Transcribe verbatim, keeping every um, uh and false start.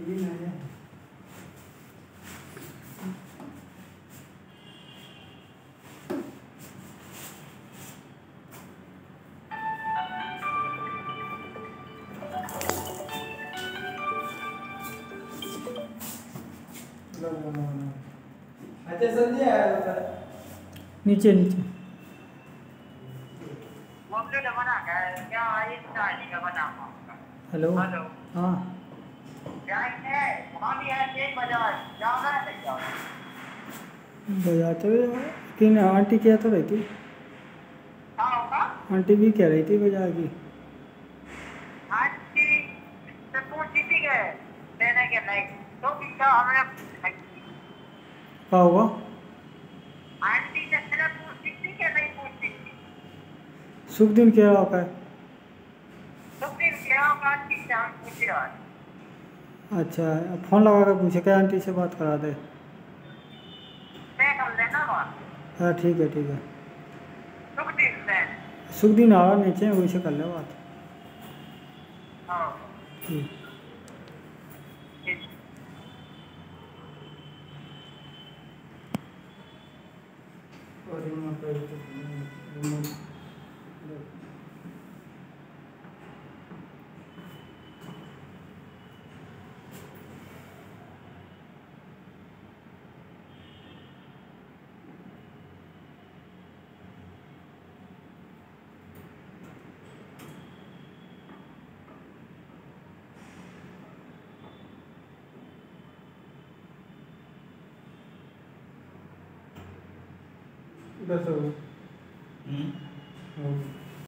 अच्छा संजय नीचे नीचे हेलो हेलो हाँ बजाते हुए किन आंटी क्या तो रही थी आंटी भी कह रही थी बजा की क्या होगा शुभ दिन क्या होगा है अच्छा फ़ोन लगा कर पूछे क्या आंटी से बात करा दे हाँ ठीक है ठीक है शुभ दिन आ रहा नीचे वही से कर ले बात ठीक दस हो हम्म